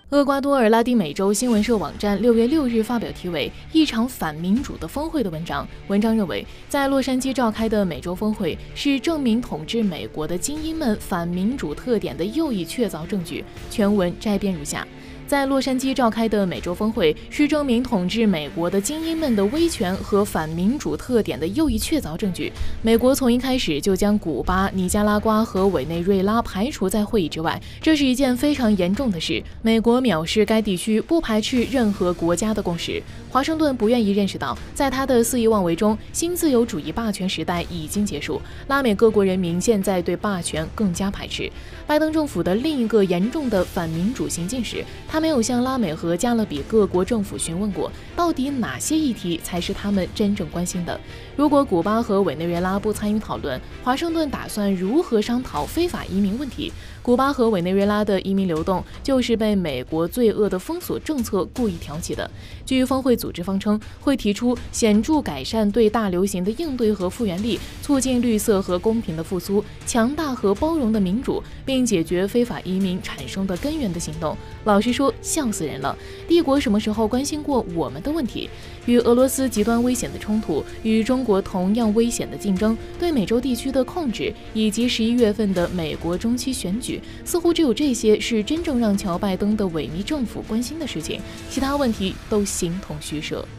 厄瓜多尔拉丁美洲新闻社网站6月6日发表题为“一场反民主的峰会”的文章。文章认为，在洛杉矶召开的美洲峰会是证明统治美国的精英们反民主特点的又一确凿证据。全文摘编如下：在洛杉矶召开的美洲峰会是证明统治美国的精英们的威权和反民主特点的又一确凿证据。美国从一开始就将古巴、尼加拉瓜和委内瑞拉排除在会议之外，这是一件非常严重的事。美国藐视该地区不排斥任何国家的共识。华盛顿不愿意认识到，在他的肆意妄为中，新自由主义霸权时代已经结束。拉美各国人民现在对霸权更加排斥。拜登政府的另一个严重的反民主行径是，他没有向拉美和加勒比各国政府询问过，到底哪些议题才是他们真正关心的。如果古巴和委内瑞拉不参与讨论，华盛顿打算如何商讨非法移民问题？古巴和委内瑞拉的移民流动就是被美国罪恶的封锁政策故意挑起的。据峰会组织方称，会提出显著改善对大流行的应对和复原力，促进绿色和公平的复苏，强大和包容的民主，并解决非法移民产生的根源的行动。老实说，笑死人了！帝国什么时候关心过我们的问题？与俄罗斯极端危险的冲突，与中国同样危险的竞争，对美洲地区的控制，以及11月份的美国中期选举，似乎只有这些是真正让乔拜登的萎靡政府关心的事情，其他问题都形同虚设。